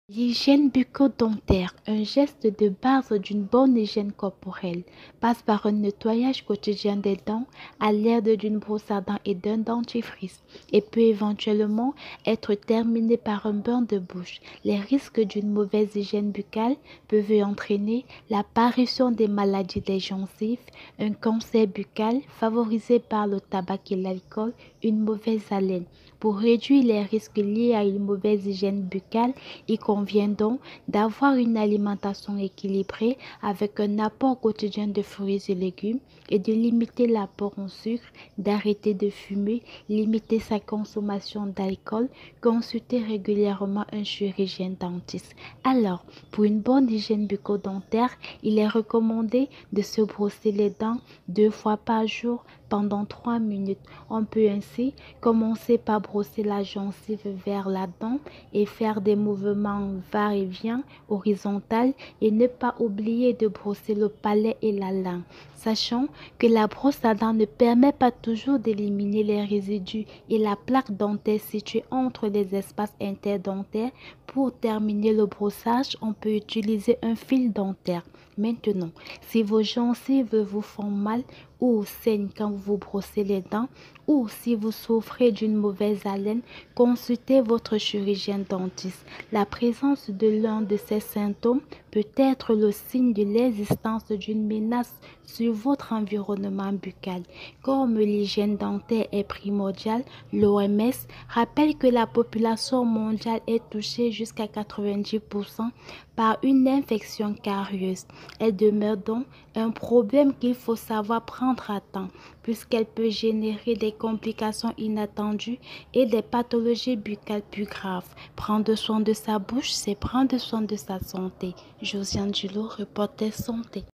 L'hygiène bucco-dentaire, un geste de base d'une bonne hygiène corporelle, passe par un nettoyage quotidien des dents à l'aide d'une brosse à dents et d'un dentifrice et peut éventuellement être terminé par un bain de bouche. Les risques d'une mauvaise hygiène buccale peuvent entraîner l'apparition des maladies des gencives, un cancer buccal favorisé par le tabac et l'alcool, une mauvaise haleine. Pour réduire les risques liés à une mauvaise hygiène buccale, il convient donc d'avoir une alimentation équilibrée avec un apport quotidien de fruits et légumes et de limiter l'apport en sucre, d'arrêter de fumer, limiter sa consommation d'alcool, consulter régulièrement un chirurgien dentiste. Alors, pour une bonne hygiène bucco-dentaire, il est recommandé de se brosser les dents 2 fois par jour pendant 3 minutes. On peut ainsi commencer par brosser la gencive vers la dent et faire des mouvements va-et-vient horizontal et ne pas oublier de brosser le palais et la langue. Sachant que la brosse à dents ne permet pas toujours d'éliminer les résidus et la plaque dentaire située entre les espaces interdentaires. Pour terminer le brossage, on peut utiliser un fil dentaire. Maintenant, si vos gencives vous font mal ou saignent quand vous brossez les dents, ou si vous souffrez d'une mauvaise haleine, consultez votre chirurgien dentiste. La présence de l'un de ces symptômes peut être le signe de l'existence d'une menace sur votre environnement buccal. Comme l'hygiène dentaire est primordiale, l'OMS rappelle que la population mondiale est touchée jusqu'à 90% par une infection carieuse. Elle demeure donc un problème qu'il faut savoir prendre à temps, puisqu'elle peut générer des complications inattendues et des pathologies buccales plus graves. Prendre soin de sa bouche, c'est prendre soin de sa santé. Josiane Dulot, reporter santé.